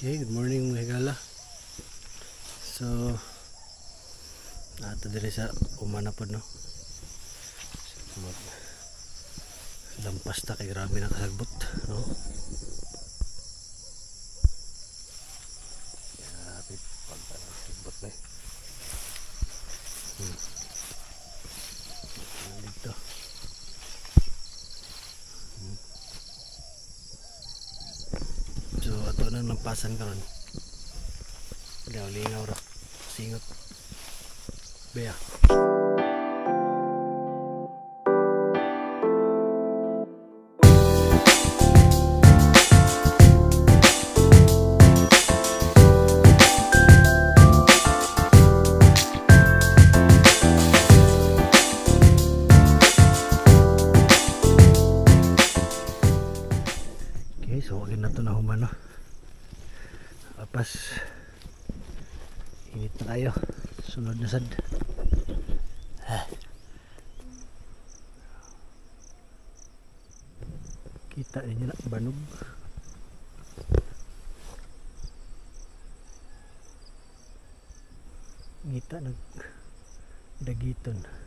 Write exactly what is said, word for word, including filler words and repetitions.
Okay, good morning mga higala. So, nato diri sa umana po no. Mag lampas ta kay grabe na kasagbot, no. Grabe pagkasagbot na. Hmm. Dito. Hmm. So, ato nang lampasan karon. Lingaw ra. Singot. Beya. Okay, so wagin na to na humano. Apas init na kayo. Sunod na sad. Ah. Kita ninyo na banog. Ngita nag dagiton.